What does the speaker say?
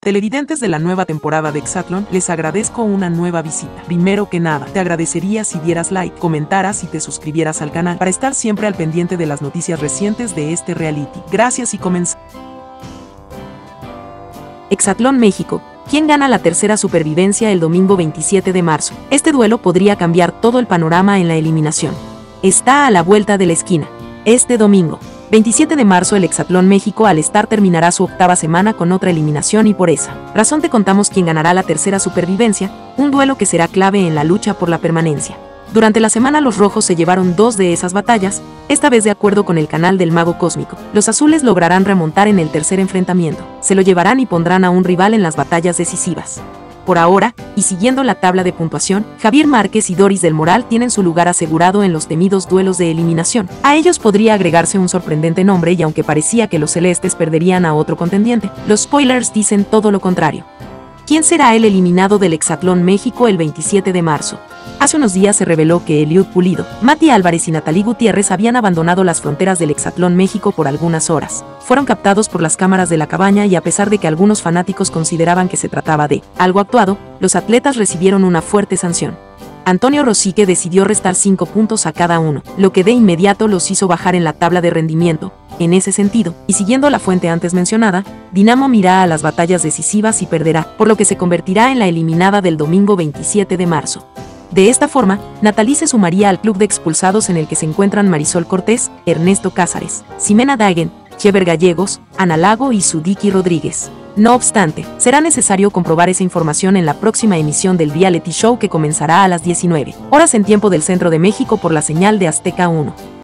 Televidentes de la nueva temporada de Exatlón, les agradezco una nueva visita. Primero que nada, te agradecería si dieras like, comentaras y te suscribieras al canal para estar siempre al pendiente de las noticias recientes de este reality. Gracias y comenzamos. Exatlón México. ¿Quién gana la tercera supervivencia el domingo 27 de marzo? Este duelo podría cambiar todo el panorama en la eliminación. Está a la vuelta de la esquina. Este domingo, 27 de marzo, el Exatlón México al estar terminará su octava semana con otra eliminación y por esa razón te contamos quién ganará la tercera supervivencia, un duelo que será clave en la lucha por la permanencia. Durante la semana los rojos se llevaron dos de esas batallas, esta vez de acuerdo con el canal del Mago Cósmico. Los azules lograrán remontar en el tercer enfrentamiento, se lo llevarán y pondrán a un rival en las batallas decisivas. Por ahora, y siguiendo la tabla de puntuación, Javier Márquez y Doris del Moral tienen su lugar asegurado en los temidos duelos de eliminación. A ellos podría agregarse un sorprendente nombre y aunque parecía que los celestes perderían a otro contendiente, los spoilers dicen todo lo contrario. ¿Quién será el eliminado del Exatlón México el 27 de marzo? Hace unos días se reveló que Eliud Pulido, Mati Álvarez y Natalie Gutiérrez habían abandonado las fronteras del Exatlón México por algunas horas. Fueron captados por las cámaras de la cabaña y a pesar de que algunos fanáticos consideraban que se trataba de algo actuado, los atletas recibieron una fuerte sanción. Antonio Rosique decidió restar 5 puntos a cada uno, lo que de inmediato los hizo bajar en la tabla de rendimiento. En ese sentido, y siguiendo la fuente antes mencionada, Dinamo irá a las batallas decisivas y perderá, por lo que se convertirá en la eliminada del domingo 27 de marzo. De esta forma, Natalie se sumaría al club de expulsados en el que se encuentran Marisol Cortés, Ernesto Cázares, Ximena Dagen, Chever Gallegos, Ana Lago y Sudiki Rodríguez. No obstante, será necesario comprobar esa información en la próxima emisión del reality show que comenzará a las 19 horas en tiempo del Centro de México por la señal de Azteca 1.